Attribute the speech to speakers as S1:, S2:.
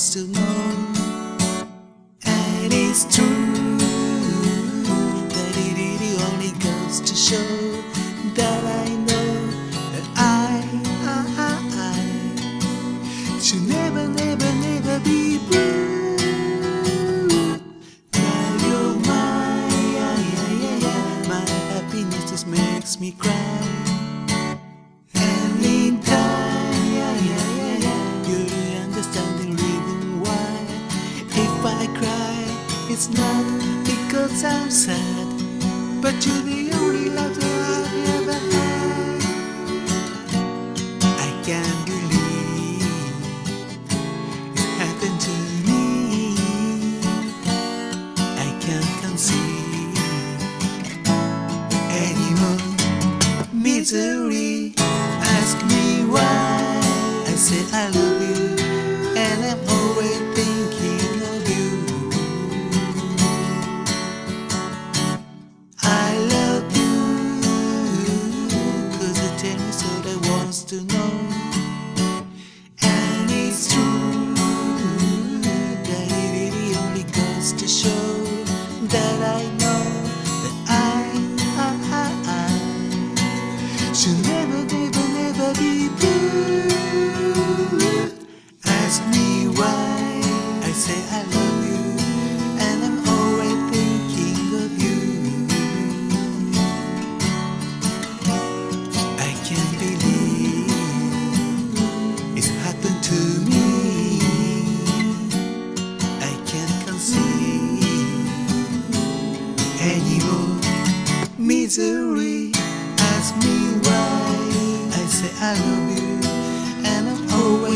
S1: wants to know. And it's true that it only goes to show that I know that I should never, never, never be blue. Now you're my happiness just makes me cry. And in time, you're the understanding reason why. If I cry, it's not because I'm sad, but you're the only love that I've ever had. I can't believe it happened to me. I can't conceive anymore. Misery, ask me why. I say I love you, and I'm always thinking of you. I love you, 'cause you tell me so that wants to know. And it's true that it really only goes to show that I know that I should never, never, never be blue. Ask me why. I say I love you, and I'm always thinking of you. I can't believe it's happened to me. I can't conceive anymore. Misery, ask me why. I say I love you, and I'm always